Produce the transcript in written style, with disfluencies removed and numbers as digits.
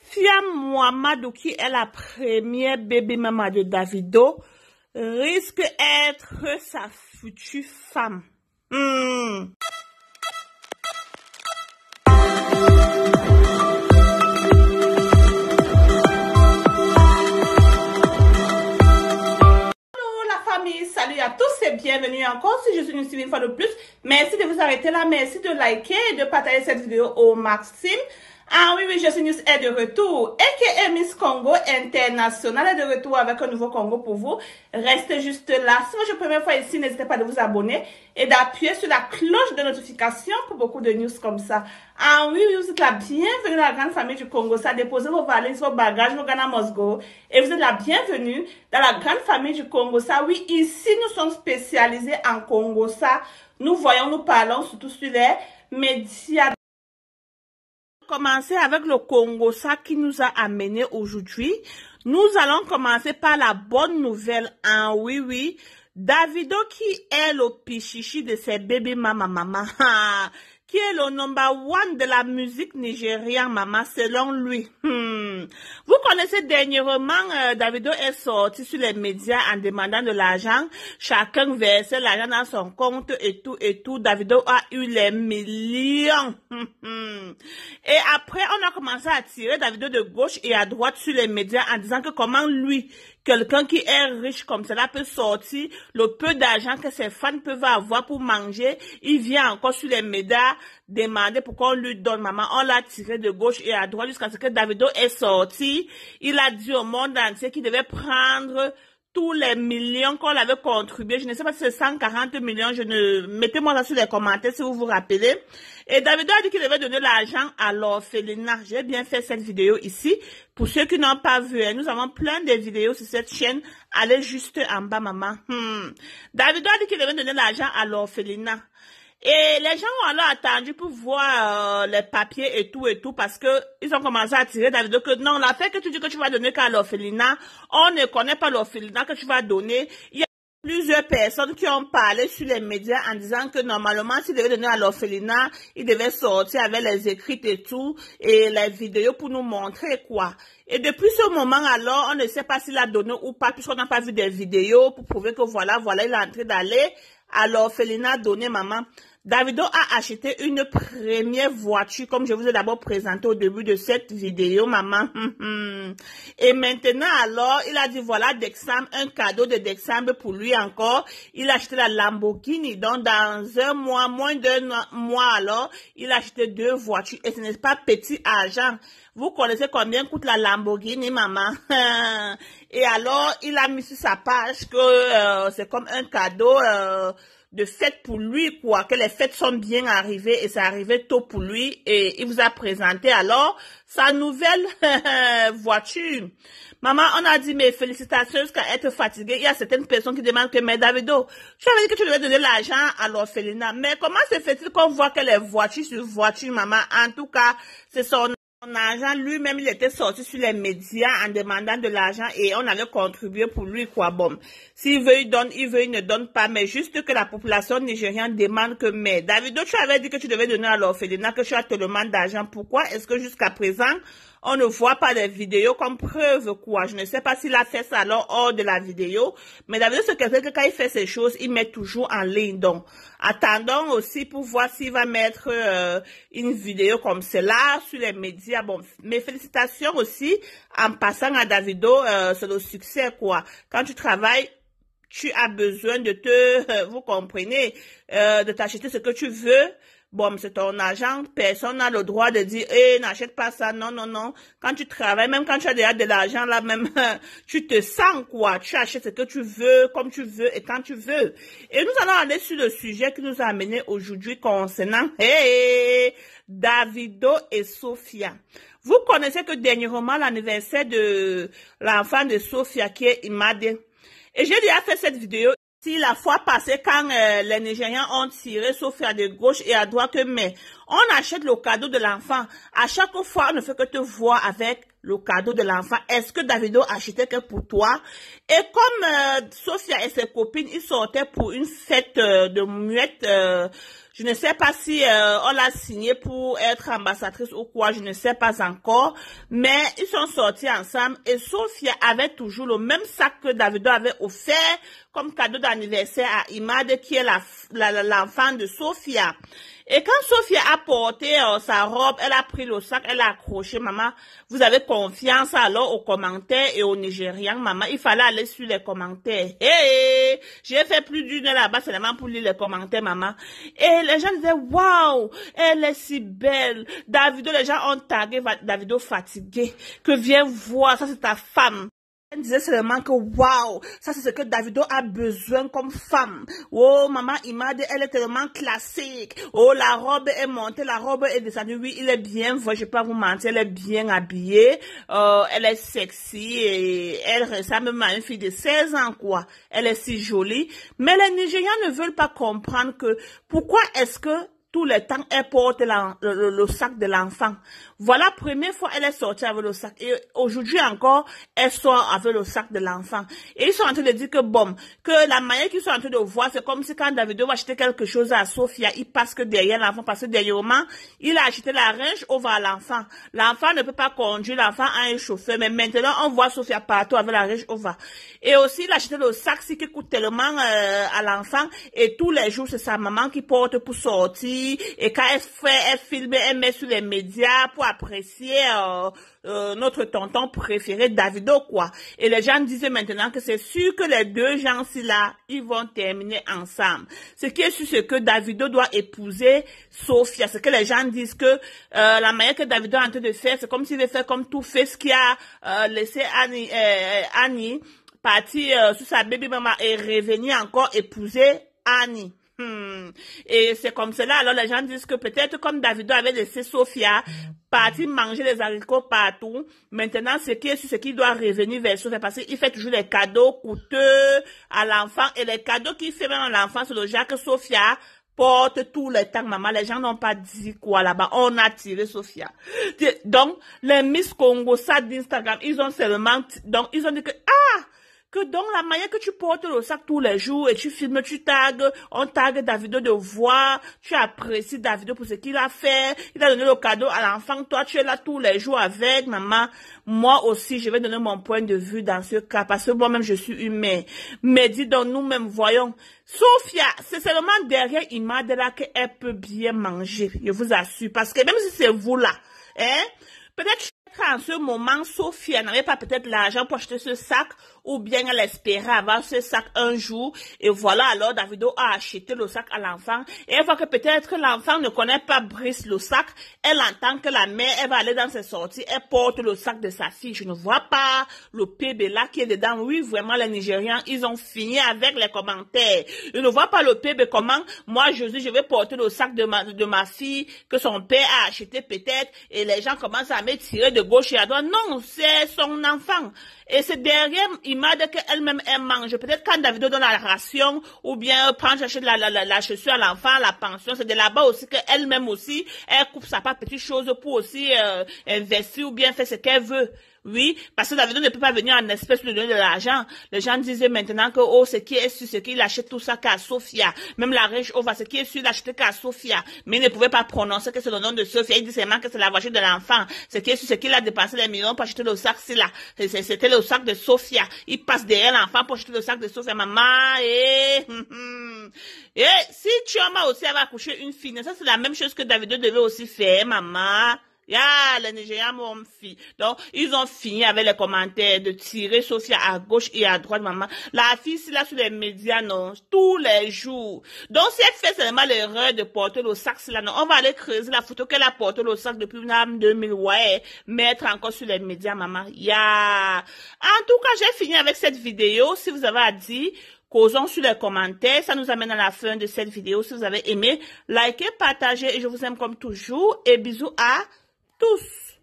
Fiam Mouamadou, qui est la première bébé maman de Davido, risque d'être sa future femme. Salut à tous et bienvenue encore si je suis une fois de plus. Merci de vous arrêter là, merci de liker et de partager cette vidéo au maximum. Ah oui, je suis News est de retour. Et Miss Congo International est de retour avec un nouveau Congo pour vous. Restez juste là. Si c'est votre première fois ici, n'hésitez pas à vous abonner et d'appuyer sur la cloche de notification pour beaucoup de news comme ça. Ah oui, vous êtes la bienvenue dans la grande famille du Congo. Ça, déposez vos valises, vos bagages, vos Ghana Mosgo. Et vous êtes la bienvenue dans la grande famille du Congo. Ça, oui, ici, nous sommes spécialisés en Congo. Ça, nous voyons, nous parlons surtout sur les médias. Commencer avec le Congo, ça qui nous a amené aujourd'hui. Nous allons commencer par la bonne nouvelle. Ah oui, Davido qui est le pichichi de ses bébés maman, qui est le number one de la musique nigériane, maman, selon lui. Vous connaissez dernièrement, Davido est sorti sur les médias en demandant de l'argent. Chacun versait l'argent dans son compte et tout. Davido a eu les millions. Et après, on a commencé à tirer Davido de gauche et à droite sur les médias en disant que comment lui, quelqu'un qui est riche comme cela peut sortir le peu d'argent que ses fans peuvent avoir pour manger. Il vient encore sur les médias demander pour qu'on lui donne, maman. On l'a tiré de gauche et à droite jusqu'à ce que Davido est sorti. Il a dit au monde entier qu'il devait prendre tous les millions qu'on avait contribué. Je ne sais pas si c'est 140 millions. Mettez-moi ça sur les commentaires si vous vous rappelez. Et Davido a dit qu'il devait donner l'argent à l'orphelinat. J'ai bien fait cette vidéo ici. Pour ceux qui n'ont pas vu, nous avons plein de vidéos sur cette chaîne. Allez juste en bas, maman. Davido a dit qu'il devait donner l'argent à l'orphelinat. Et les gens ont alors attendu pour voir les papiers et tout parce que ils ont commencé à tirer Davido que non, la fait que tu dis que tu vas donner qu'à l'orphelinat, on ne connaît pas l'orphelinat que tu vas donner. Il y a plusieurs personnes qui ont parlé sur les médias en disant que normalement, s'il devait donner à l'orphelinat, il devait sortir avec les écrits et tout, et les vidéos pour nous montrer quoi. Et depuis ce moment alors, on ne sait pas s'il a donné ou pas, puisqu'on n'a pas vu des vidéos pour prouver que voilà, il est en train d'aller à l'orphelinat donner, maman. Davido a acheté une première voiture, comme je vous ai d'abord présenté au début de cette vidéo, maman. Et maintenant, alors, il a dit, voilà, décembre, un cadeau de décembre pour lui encore. Il a acheté la Lamborghini. Donc, dans un mois, moins d'un mois, alors, il a acheté 2 voitures. Et ce n'est pas petit argent. Vous connaissez combien coûte la Lamborghini, maman? Et alors, il a mis sur sa page que c'est comme un cadeau de fête pour lui, quoi, que les fêtes sont bien arrivées et c'est arrivé tôt pour lui et il vous a présenté alors sa nouvelle voiture. Maman, on a dit, mais félicitations jusqu'à être fatiguée. Il y a certaines personnes qui demandent que, mais Davido, tu avais dit que tu devais donner l'argent à l'orphelinat. Mais comment se fait-il qu'on voit que les voitures sur voitures, maman, en tout cas, c'est son argent, lui-même, il était sorti sur les médias en demandant de l'argent et on avait contribué pour lui, quoi. Bon, s'il veut, il donne, il veut, il ne donne pas, mais juste que la population nigériane demande que, mais Davido, tu avais dit que tu devais donner à l'orphelinat, que tu as tellement d'argent. Pourquoi est-ce que jusqu'à présent, on ne voit pas des vidéos comme preuve, quoi? Je ne sais pas s'il a fait ça alors hors de la vidéo, mais Davido, c'est quelqu'un que quand il fait ces choses, il met toujours en ligne. Donc, attendons aussi pour voir s'il va mettre une vidéo comme cela sur les médias. Bon, mes félicitations aussi en passant à Davido, c'est le succès, quoi. Quand tu travailles, tu as besoin de vous comprenez, de t'acheter ce que tu veux. Bon, c'est ton argent, personne n'a le droit de dire, n'achète pas ça, non. Quand tu travailles, même quand tu as déjà de l'argent, là, même, tu te sens, quoi. Tu achètes ce que tu veux, comme tu veux et quand tu veux. Et nous allons aller sur le sujet qui nous a amené aujourd'hui concernant, Davido et Sophia. Vous connaissez que dernièrement, l'anniversaire de l'enfant de Sophia, qui est Imade. Et j'ai déjà fait cette vidéo. Si la fois passée, quand les Nigériens ont tiré Sophia de gauche et à droite, mais on achète le cadeau de l'enfant. À chaque fois, on ne fait que te voir avec le cadeau de l'enfant. Est-ce que Davido achetait que pour toi? Et comme Sophia et ses copines, ils sortaient pour une fête de muette, Je ne sais pas si on l'a signé pour être ambassadrice ou quoi, je ne sais pas encore. Mais ils sont sortis ensemble et Sophia avait toujours le même sac que Davido avait offert comme cadeau d'anniversaire à Imad, qui est l'enfant de Sophia. Et quand Sophia a porté sa robe, elle a pris le sac, elle a accroché. Maman, vous avez confiance alors aux commentaires et aux Nigérians, maman. Il fallait aller sur les commentaires. Hey, j'ai fait plus d'une heure là-bas seulement pour lire les commentaires, maman. Et les gens disaient, waouh, elle est si belle. Davido, les gens ont tagué Davido fatigué. Que viens voir, ça c'est ta femme. Elle disait seulement que waouh, ça c'est ce que Davido a besoin comme femme. Oh, maman Imad, elle est tellement classique. Oh, la robe est montée, la robe est descendue. Oui, il est bien, je vais pas vous mentir, elle est bien habillée. Elle est sexy et elle ressemble même à une fille de 16 ans, quoi. Elle est si jolie. Mais les Nigérians ne veulent pas comprendre que pourquoi est-ce que tout le temps, elle porte le sac de l'enfant. Voilà, première fois, elle est sortie avec le sac. Et aujourd'hui encore, elle sort avec le sac de l'enfant. Et ils sont en train de dire que bon, que la manière qu'ils sont en train de voir, c'est comme si quand Davido va acheter quelque chose à Sophia, il passe que derrière l'enfant, parce que dernièrement, il a acheté la Range Rover à l'enfant. L'enfant ne peut pas conduire, l'enfant a un chauffeur, mais maintenant, on voit Sophia partout avec la Range Rover. Et aussi, il a acheté le sac, qui coûte tellement à l'enfant, et tous les jours, c'est sa maman qui porte pour sortir. Et quand elle filme, elle met sur les médias pour apprécier notre tonton préféré, Davido, quoi. Et les gens disent maintenant que c'est sûr que les deux gens-ci là, ils vont terminer ensemble. Ce qui est sûr, c'est que Davido doit épouser Sophia. Ce que les gens disent que la manière que Davido est en train de faire, c'est comme s'il veut faire comme tout fait ce qui a laissé Annie partir sur sa baby maman et revenir encore épouser Annie. Et c'est comme cela, alors les gens disent que peut-être comme Davido avait laissé Sophia partir manger les haricots partout, maintenant ce qui est sûr, c'est qu'il doit revenir vers Sophia parce qu'il fait toujours des cadeaux coûteux à l'enfant et les cadeaux qu'il fait même à l'enfant, c'est le genre que Sophia porte tout le temps, maman. Les gens n'ont pas dit quoi là-bas. On a tiré Sophia. Donc, les Miss Congo, ça d'Instagram, ils ont seulement, donc ils ont dit que donc la manière que tu portes le sac tous les jours et tu filmes, tu tagues, on tague Davido de voir, tu apprécies Davido pour ce qu'il a fait, il a donné le cadeau à l'enfant, toi tu es là tous les jours avec maman. Moi aussi, je vais donner mon point de vue dans ce cas parce que moi-même je suis humain. Mais dis donc nous-mêmes, voyons, Sophia, c'est seulement derrière Imad là qu'elle peut bien manger, je vous assure, parce que même si c'est vous là, hein, peut-être en ce moment, Sophia n'avait pas peut-être l'argent pour acheter ce sac ou bien elle espérait avoir ce sac un jour. Et voilà, alors Davido a acheté le sac à l'enfant. Et elle voit que peut-être l'enfant ne connaît pas Brice le sac. Elle entend que la mère, elle va aller dans ses sorties. Elle porte le sac de sa fille. Je ne vois pas le PB là qui est dedans. Oui, vraiment, les Nigérians, ils ont fini avec les commentaires. Je ne vois pas le PB comment. Moi, je dis, je vais porter le sac de ma fille que son père a acheté peut-être. Et les gens commencent à me tirer de gauche et à droite. Non, c'est son enfant. Et c'est derrière Imad qu'elle-même, elle mange. Peut-être quand Davido donne la ration, ou bien prend chercher la chaussure à l'enfant, la pension, c'est de là-bas aussi qu'elle-même aussi, elle coupe sa part petite chose pour aussi investir ou bien faire ce qu'elle veut. Oui, parce que Davido ne peut pas venir en espèces lui donner de l'argent. Les gens disaient maintenant que, oh, ce qui est sûr, c'est qu'il achète tout ça qu'à Sophia. Même la Range Rover, ce qui est sûr, il achetait qu'à Sophia. Mais il ne pouvait pas prononcer que c'est le nom de Sophia. Il dit seulement que c'est la voiture de l'enfant. Ce qui est sûr, c'est qu'il a dépensé les millions pour acheter le sac-ci là. C'était le sac de Sophia. Il passe derrière l'enfant pour acheter le sac de Sophia. Maman, si Chioma aussi avait accouché une fille, ça c'est la même chose que Davido devait aussi faire, maman. Les Nigériens m'ont fait. Donc, ils ont fini avec les commentaires de tirer Sophia à gauche et à droite, maman. La fille, c'est là sur les médias, non, tous les jours. Donc, si elle fait seulement l'erreur de porter le sac, c'est là, non, on va aller creuser la photo qu'elle a porté le sac depuis 2000, ouais, mettre encore sur les médias, maman. En tout cas, j'ai fini avec cette vidéo. Si vous avez à dire, causons sur les commentaires. Ça nous amène à la fin de cette vidéo. Si vous avez aimé, likez, partagez et je vous aime comme toujours. Et bisous à tous.